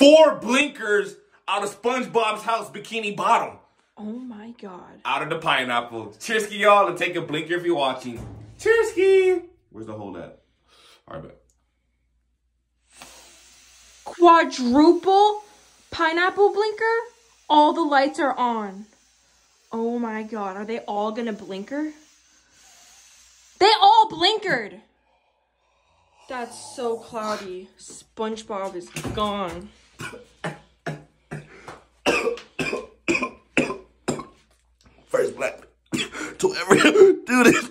4 blinkers out of SpongeBob's house bikini bottom. Oh my god. Out of the pineapple. Cheers, y'all, and take a blinker if you're watching. Cheers. Where's the hole at? All right, bet. Quadruple pineapple blinker? All the lights are on. Oh my god, are they all gonna blinker? They all blinkered! That's so cloudy. SpongeBob is gone. First black to ever do this.